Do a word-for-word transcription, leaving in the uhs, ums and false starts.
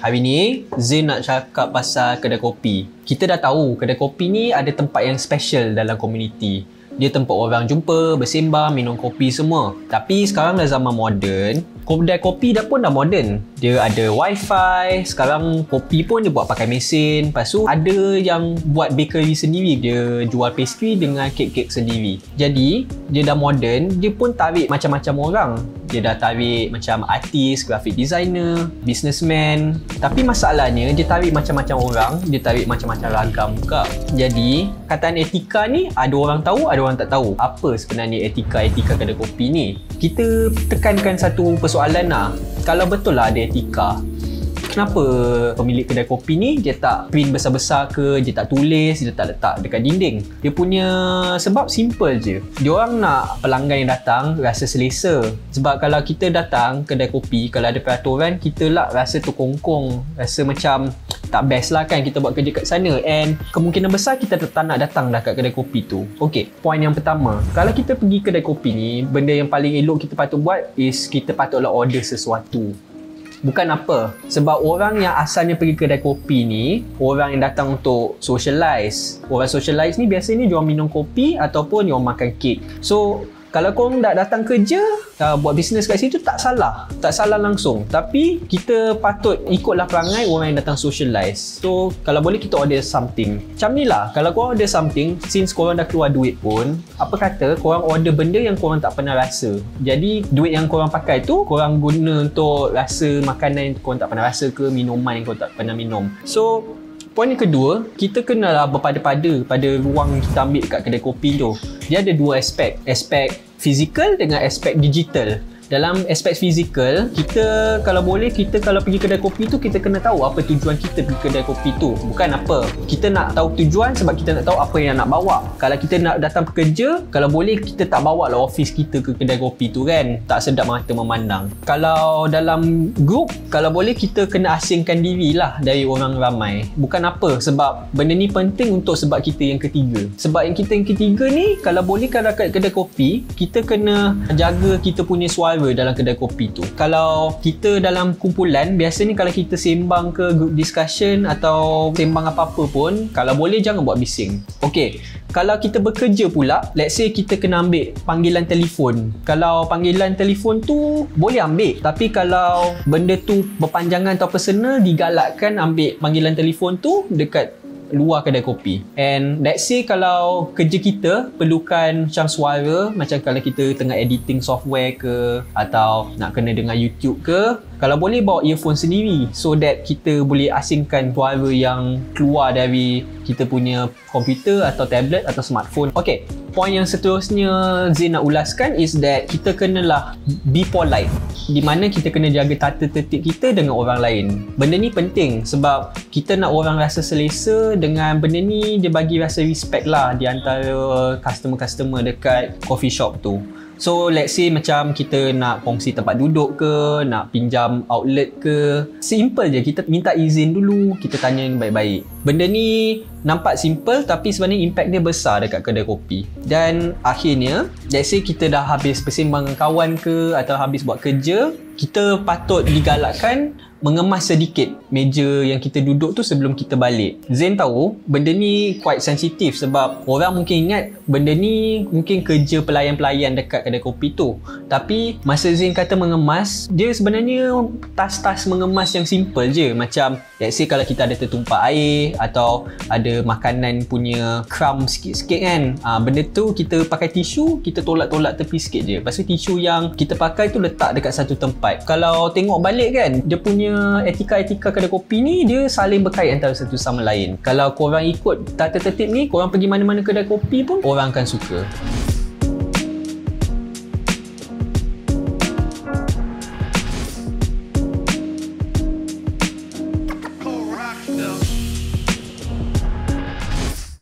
Hari ni Zain nak cakap pasal kedai kopi. Kita dah tahu kedai kopi ni ada tempat yang special dalam komuniti. Dia tempat orang jumpa, bersembang, minum kopi semua. Tapi sekarang dah zaman moden, kedai kopi dah pun dah moden. Dia ada wifi, sekarang kopi pun dia buat pakai mesin. Lepas tu ada yang buat bakery sendiri, dia jual pastry dengan kek-kek sendiri. Jadi dia dah moden, dia pun tarik macam-macam orang. Dia dah tarik macam artis, graphic designer, businessman. Tapi masalahnya dia tarik macam-macam orang, dia tarik macam-macam ragam juga. Jadi kataan etika ni ada orang tahu, ada orang tak tahu. Apa sebenarnya etika-etika kedai kopi ni? Kita tekankan satu persoalan lah. Kalau betul lah ada etika, kenapa pemilik kedai kopi ni dia tak print besar-besar ke, dia tak tulis, dia tak letak dekat dinding? Dia punya sebab simple je. Dia orang nak pelanggan yang datang rasa selesa. Sebab kalau kita datang kedai kopi, kalau ada peraturan, kita lah rasa terkongkong, rasa macam tak best lah kan kita buat kerja kat sana, and kemungkinan besar kita tak nak datang dah kat kedai kopi tu. Ok, point yang pertama, kalau kita pergi kedai kopi ni, benda yang paling elok kita patut buat is kita patutlah order sesuatu. Bukan apa, sebab orang yang asalnya pergi kedai kopi ni, orang yang datang untuk socialize. Orang socialize ni biasanya diorang minum kopi ataupun diorang makan kek. So kalau korang tak datang kerja, uh, buat bisnes kat situ, tak salah. Tak salah langsung. Tapi kita patut ikutlah perangai orang yang datang socialize. So kalau boleh kita order something. Macam ni lah, kalau korang order something, since korang dah keluar duit pun, apa kata korang order benda yang korang tak pernah rasa. Jadi duit yang korang pakai tu, korang guna untuk rasa makanan yang korang tak pernah rasa ke, minuman yang korang tak pernah minum. So poin yang kedua, kita kenalah berpada-pada pada ruang kita ambil kat kedai kopi tu. Dia ada dua aspek, aspek fizikal dengan aspek digital. Dalam aspek fizikal, kita kalau boleh, kita kalau pergi kedai kopi tu, kita kena tahu apa tujuan kita pergi kedai kopi tu. Bukan apa, kita nak tahu tujuan sebab kita nak tahu apa yang nak bawa. Kalau kita nak datang bekerja, kalau boleh kita tak bawa lah office kita ke kedai kopi tu kan, tak sedap mata memandang. Kalau dalam group, kalau boleh kita kena asingkan diri lah dari orang ramai. Bukan apa, sebab benda ni penting untuk sebab kita yang ketiga. Sebab yang kita yang ketiga ni, kalau boleh kalau kat kedai kopi, kita kena jaga kita punya suara dalam kedai kopi tu. Kalau kita dalam kumpulan, biasanya kalau kita sembang ke group discussion atau sembang apa-apa pun, kalau boleh jangan buat bising. Ok, kalau kita bekerja pula, let's say kita kena ambil panggilan telefon. Kalau panggilan telefon tu boleh ambil, tapi kalau benda tu berpanjangan atau personal, digalakkan ambil panggilan telefon tu dekat luar kedai kopi. And let's say kalau kerja kita perlukan macam suara, macam kalau kita tengah editing software ke, atau nak kena dengar YouTube ke, kalau boleh bawa earphone sendiri, so that kita boleh asingkan suara yang keluar dari kita punya komputer atau tablet atau smartphone. Ok, point yang seterusnya Zain nak ulaskan is that kita kenalah be polite, di mana kita kena jaga tata tertib kita dengan orang lain. Benda ni penting sebab kita nak orang rasa selesa dengan benda ni. Dia bagi rasa respect lah di antara customer-customer dekat coffee shop tu. So let's say macam kita nak kongsi tempat duduk ke, nak pinjam outlet ke, simple je, kita minta izin dulu, kita tanya baik-baik. Benda ni nampak simple tapi sebenarnya impact dia besar dekat kedai kopi. Dan akhirnya, let's say kita dah habis bersembang dengan kawan ke, atau habis buat kerja, kita patut digalakkan mengemas sedikit meja yang kita duduk tu sebelum kita balik. Zain tahu benda ni quite sensitif sebab orang mungkin ingat benda ni mungkin kerja pelayan-pelayan dekat kedai kopi tu. Tapi masa Zain kata mengemas, dia sebenarnya tas-tas mengemas yang simple je. Macam let's say kalau kita ada tertumpah air atau ada makanan punya crumb sikit-sikit kan, ha, benda tu kita pakai tisu, kita tolak-tolak tepi sikit je. Lepas tu tisu yang kita pakai tu letak dekat satu tempat. Kalau tengok balik kan, dia punya etika-etika kedai kopi ni dia saling berkait antara satu sama lain. Kalau korang ikut tata tertib ni, korang pergi mana-mana kedai kopi pun orang akan suka.